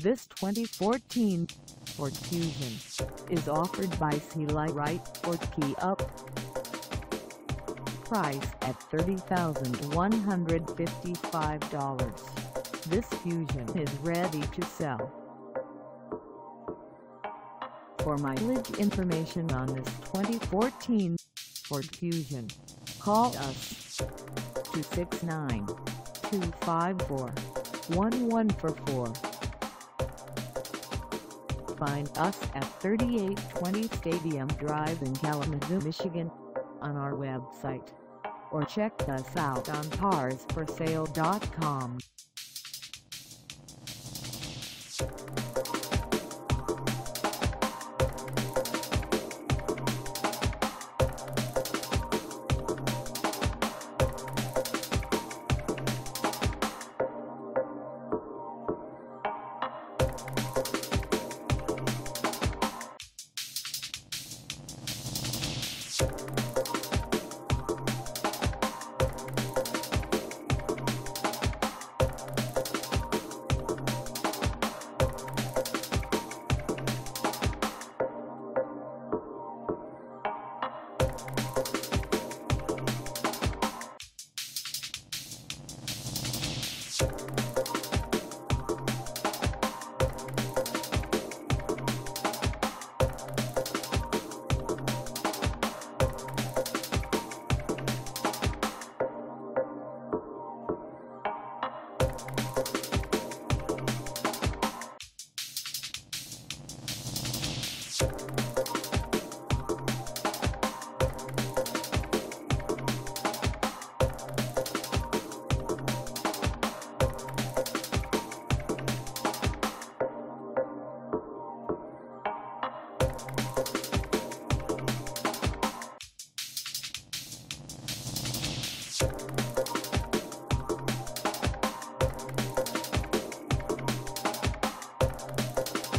This 2014 Ford Fusion is offered by Seelye WRIGHT Ford Kia. Price at $30,155. This Fusion is ready to sell. For mileage information on this 2014 Ford Fusion, call us 269-254-1144. Find us at 3820 Stadium Drive in Kalamazoo, Michigan, on our website, or check us out on carsforsale.com.